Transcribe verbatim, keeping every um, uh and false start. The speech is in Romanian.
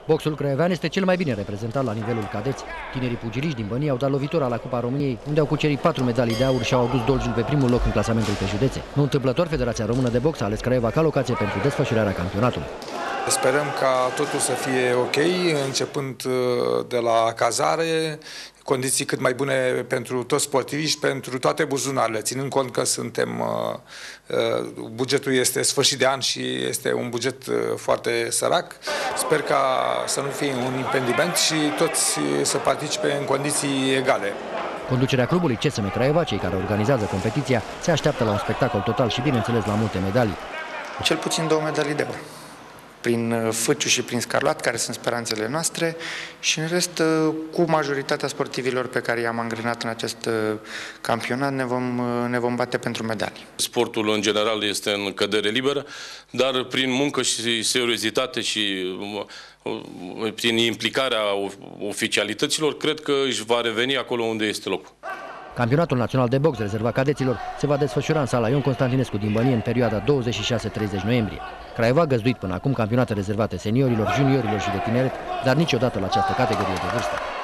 Boxul craiovean este cel mai bine reprezentat la nivelul cadeți. Tinerii pugiliști din Bănia au dat lovitura la Cupa României, unde au cucerit patru medalii de aur și au adus Dolgiul pe primul loc în clasamentul pe județe. Nu întâmplător, Federația Română de Box a ales Craiova ca locație pentru desfășurarea campionatului. Sperăm ca totul să fie ok, începând de la cazare, condiții cât mai bune pentru toți sportivii și pentru toate buzunarele, ținând cont că suntem, bugetul este sfârșit de an și este un buget foarte sărac. Sper ca să nu fie un impediment și toți să participe în condiții egale. Conducerea clubului C S M Craiova, cei care organizează competiția, se așteaptă la un spectacol total și, bineînțeles, la multe medalii. Cel puțin două medalii de aur, prin Făciu și prin Scarlat, care sunt speranțele noastre, și în rest, cu majoritatea sportivilor pe care i-am angrenat în acest campionat, ne vom, ne vom bate pentru medalii. Sportul, în general, este în cădere liberă, dar prin muncă și seriozitate și prin implicarea oficialităților, cred că își va reveni acolo unde este locul. Campionatul național de box rezervat cadeților se va desfășura în sala Ion Constantinescu din Bănie în perioada douăzeci și șase treizeci noiembrie. Craiova a găzduit până acum campionate rezervate seniorilor, juniorilor și de tineret, dar niciodată la această categorie de vârstă.